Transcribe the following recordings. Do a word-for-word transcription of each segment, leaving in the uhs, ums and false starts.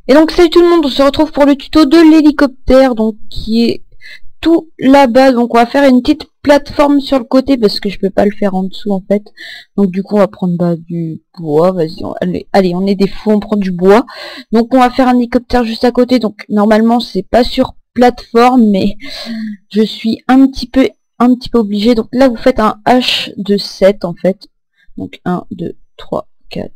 Et donc salut tout le monde, on se retrouve pour le tuto de l'hélicoptère, donc qui est tout là-bas. Donc on va faire une petite plateforme sur le côté parce que je peux pas le faire en dessous en fait. Donc du coup on va prendre bah, du bois, vas-y, on, allez, allez, on est des fous, on prend du bois. Donc on va faire un hélicoptère juste à côté. Donc normalement c'est pas sur plateforme, mais je suis un petit peu un petit peu obligé. Donc là vous faites un H de sept en fait. Donc un, deux, trois, quatre.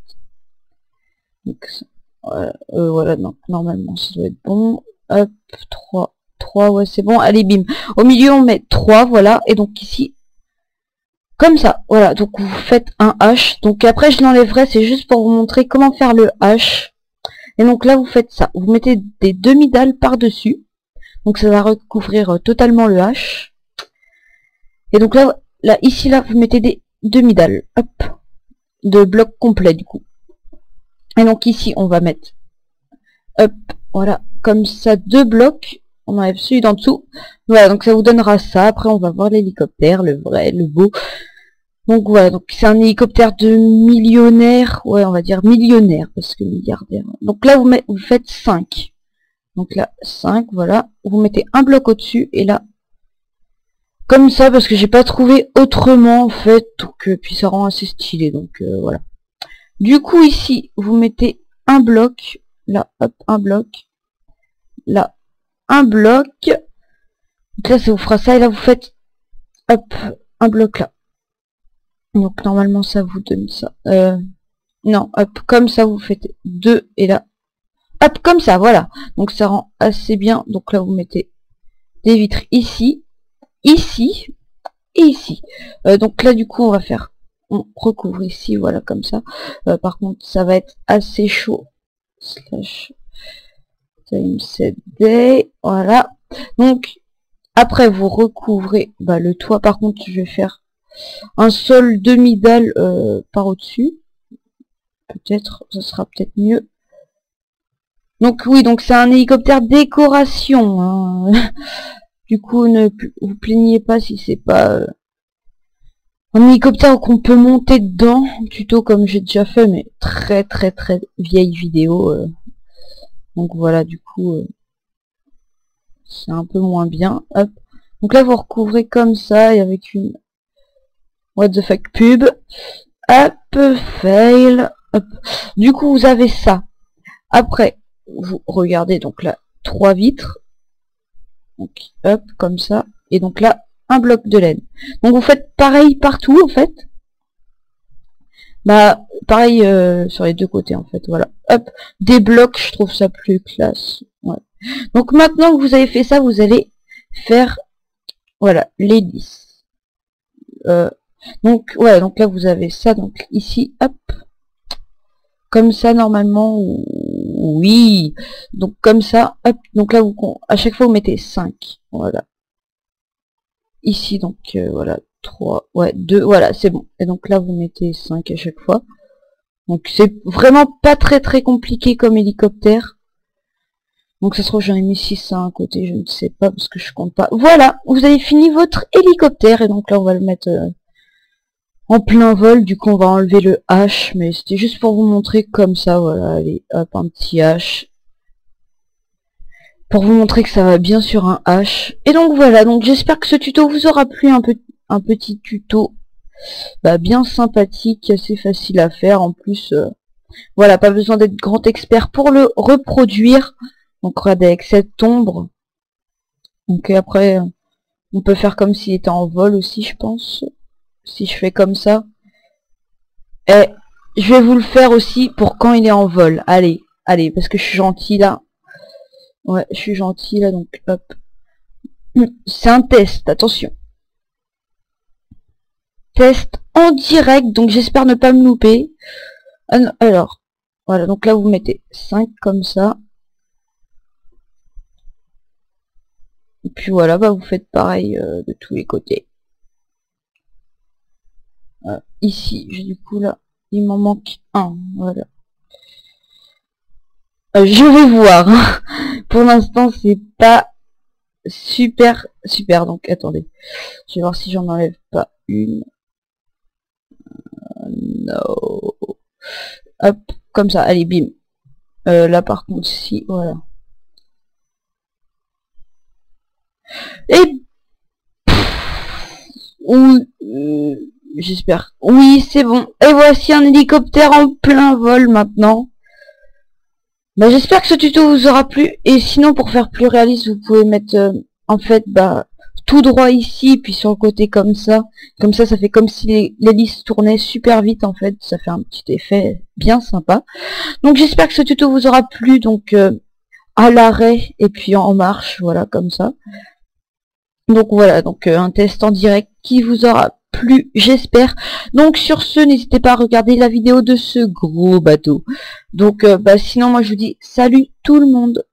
Donc voilà, euh, voilà, non, normalement ça doit être bon. Hop, trois, trois, ouais c'est bon, allez bim. Au milieu on met trois, voilà, et donc ici, comme ça, voilà, donc vous faites un H. Donc après je l'enlèverai, c'est juste pour vous montrer comment faire le H. Et donc là vous faites ça, vous mettez des demi-dalles par-dessus. Donc ça va recouvrir euh, totalement le H. Et donc là, là, ici, là, vous mettez des demi-dalles, hop, de blocs complets du coup. Et donc ici, on va mettre, hop, voilà, comme ça, deux blocs. On enlève celui d'en dessous. Voilà, donc ça vous donnera ça. Après, on va voir l'hélicoptère, le vrai, le beau. Donc voilà, donc c'est un hélicoptère de millionnaire. Ouais, on va dire millionnaire, parce que milliardaire. Donc là, vous, met, vous faites cinq. Donc là, cinq, voilà. Vous mettez un bloc au-dessus, et là, comme ça, parce que j'ai pas trouvé autrement, en fait. Donc, euh, puis ça rend assez stylé, donc euh, voilà. Du coup, ici, vous mettez un bloc, là, hop, un bloc, là, un bloc. Donc là, ça vous fera ça, et là, vous faites, hop, un bloc là. Donc, normalement, ça vous donne ça. Euh, non, hop, comme ça, vous faites deux, et là, hop, comme ça, voilà. Donc, ça rend assez bien. Donc là, vous mettez des vitres ici, ici, et ici. Euh, donc là, du coup, on va faire... On recouvre ici, voilà, comme ça. Euh, par contre, ça va être assez chaud. Slash time set day, voilà. Donc, après, vous recouvrez bah, le toit. Par contre, je vais faire un sol demi-dalle euh, par au-dessus. Peut-être, ça sera peut-être mieux. Donc oui, donc c'est un hélicoptère décoration. Hein. Du coup, ne vous plaignez pas si c'est pas... Euh, un hélicoptère qu'on peut monter dedans, tuto comme j'ai déjà fait, mais très très très vieille vidéo. Euh. Donc voilà, du coup, euh, c'est un peu moins bien. Hop. Donc là, vous recouvrez comme ça, et avec une what the fuck pub. Hop, fail. Hop. Du coup, vous avez ça. Après, vous regardez, donc là, trois vitres. Donc, hop, comme ça. Et donc là, un bloc de laine. Donc vous faites pareil partout en fait. Bah pareil euh, sur les deux côtés en fait, voilà. Hop, des blocs, je trouve ça plus classe. Ouais. Donc maintenant que vous avez fait ça, vous allez faire voilà l'hélice. Euh, donc ouais, donc là vous avez ça, donc ici, hop. Comme ça normalement, oui. Donc comme ça, hop, donc là vous à chaque fois vous mettez cinq. Voilà. Ici donc euh, voilà trois, ouais deux, voilà c'est bon. Et donc là vous mettez cinq à chaque fois. Donc c'est vraiment pas très très compliqué comme hélicoptère. Donc ça se trouve j'en ai mis six à un côté, je ne sais pas parce que je compte pas. Voilà, vous avez fini votre hélicoptère et donc là on va le mettre euh, en plein vol. Du coup on va enlever le H, mais c'était juste pour vous montrer comme ça, voilà, allez hop un petit H. Pour vous montrer que ça va bien sur un H. Et donc voilà, donc j'espère que ce tuto vous aura plu, un, peu, un petit tuto bah, bien sympathique, assez facile à faire. En plus, euh, voilà, pas besoin d'être grand expert pour le reproduire. Donc regardez avec cette ombre. Donc après, on peut faire comme s'il était en vol aussi, je pense. Si je fais comme ça. Et je vais vous le faire aussi pour quand il est en vol. Allez, allez, parce que je suis gentil là. Ouais, je suis gentil là, donc hop. C'est un test, attention. Test en direct, donc j'espère ne pas me louper. Alors, voilà, donc là vous mettez cinq comme ça. Et puis voilà, bah vous faites pareil euh, de tous les côtés. Euh, ici, j'ai du coup là, il m'en manque un, voilà. Euh, je vais voir. Pour l'instant, c'est pas super, super. Donc, attendez. Je vais voir si j'en enlève pas une. Euh, non. Hop, comme ça. Allez, bim. Euh, là par contre si, voilà. Et oui, euh, j'espère. Oui, c'est bon. Et voici un hélicoptère en plein vol maintenant. Bah, j'espère que ce tuto vous aura plu. Et sinon, pour faire plus réaliste, vous pouvez mettre euh, en fait bah tout droit ici, puis sur le côté comme ça. Comme ça, ça fait comme si l'hélice tournait super vite en fait. Ça fait un petit effet bien sympa. Donc j'espère que ce tuto vous aura plu. Donc euh, à l'arrêt et puis en marche, voilà, comme ça. Donc voilà, donc euh, un test en direct qui vous aura plu, j'espère. Donc sur ce, n'hésitez pas à regarder la vidéo de ce gros bateau. Donc euh, bah, sinon moi je vous dis salut tout le monde.